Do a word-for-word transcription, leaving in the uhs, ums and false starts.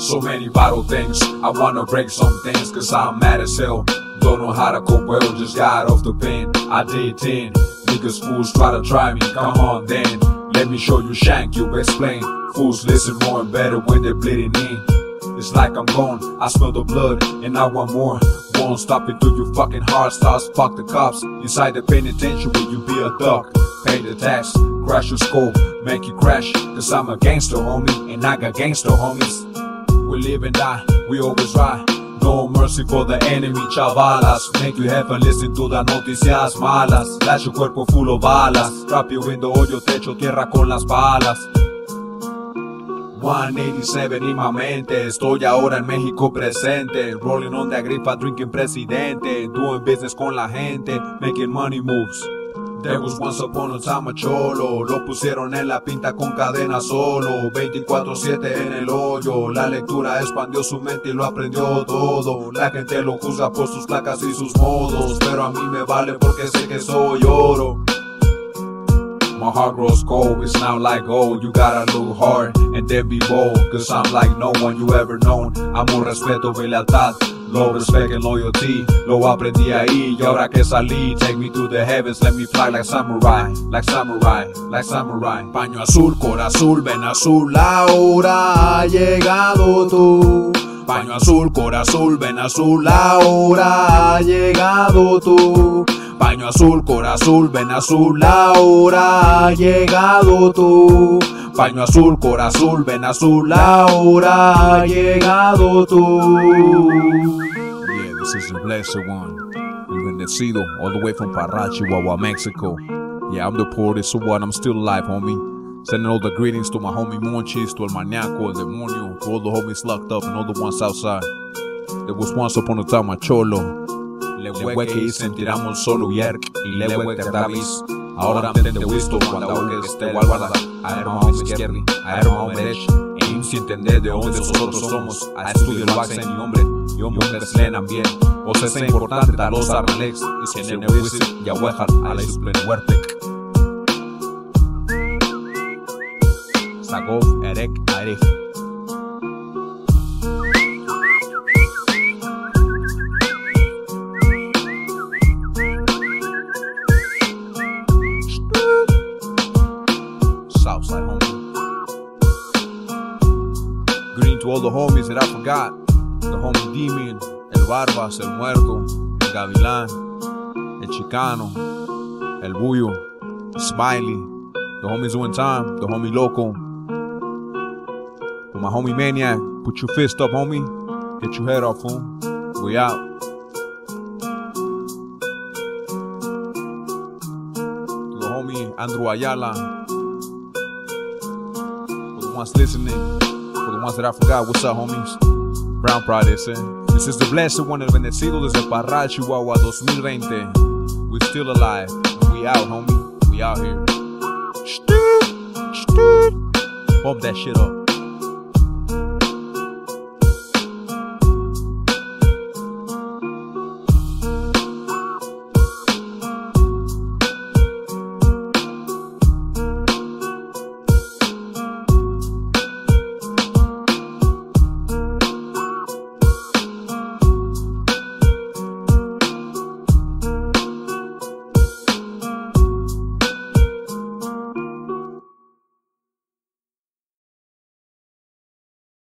So many vital things, I wanna break some things, cause I'm mad as hell. Don't know how to cope well, just got off the pen. I did ten, niggas fools try to try me, come on then. Let me show you shank, you explain. Fools listen more and better when they're bleeding in. It's like I'm gone, I smell the blood, and I want more. Won't stop it till your fucking heart starts. Fuck the cops, inside the penitentiary you be a thug. Pay the tax, crash your skull, make you crash. Cause I'm a gangster homie, and I got gangster homies. We live and die, we always ride. No mercy for the enemy, chavalas. Make you have and listen to the noticias malas. Flash your cuerpo full of balas. Trap your window, hoyo, techo, tierra con las balas. one eighty-seven in my mente. Estoy ahora en México presente. Rolling on the gripa, drinking presidente. Doing business con la gente, making money moves. There was once upon a time a cholo. Lo pusieron en la pinta con cadena solo. veinticuatro siete en el hoyo. La lectura expandió su mente y lo aprendió todo. La gente lo juzga por sus placas y sus modos, pero a mí me vale porque sé que soy oro. My heart grows cold, it's now like gold. You gotta look hard and then be bold, cause I'm like no one you ever known. Amor, respeto y lealtad, love, respect and loyalty. Lo aprendí ahí y ahora que salí, take me to the heavens, let me fly like samurai, like samurai, like samurai. Paño azul, corazón, ven azul, ahora ha llegado tú. Paño azul, corazón, ven azul, ahora ha llegado tú. Paño azul, corazón, ven azul, ahora ha llegado tú. Paño azul, corazón, ven azul, ahora ha llegado tú. Yeah, this is the blessed one. El bendecido, all the way from Parachi, Wawa, Mexico. Yeah, I'm the poorest, so what? I'm still alive, homie. Sending all the greetings to my homie Monchis, to El Maniaco, El Demonio, to all the homies locked up and all the ones outside. There was once upon a time a cholo. Lewe que sentiramos solo yerk y lewe te rabis. Ahora entende wisdom cuando aunque esté guarda. Aerma izquierdi, aerma derecha. E sin entender de dónde nosotros somos. A estudio lo hace mi hombre. Y hombres lenan bien. O sea, es importante talos arrelex. Y si en el wisit ya huejar a la isplen huerpek. Sagov erek aref. Southside homie. Greeting to all the homies that I forgot. The homie Demon, El Barbas, El Muerto, El Gavilán, El Chicano, El Buyo, Smiley, the homies doing time, the homie Loco. To my homie Maniac, put your fist up, homie. Get your head off, fool. We out. To the homie Andrew Ayala. Ones listening, for the ones that I forgot, what's up, homies? Brown Pride, they say. This is the blessed one, el bendecido desde Parral, Chihuahua, twenty twenty. We still alive, we out, homie. We out here. Pump that shit up.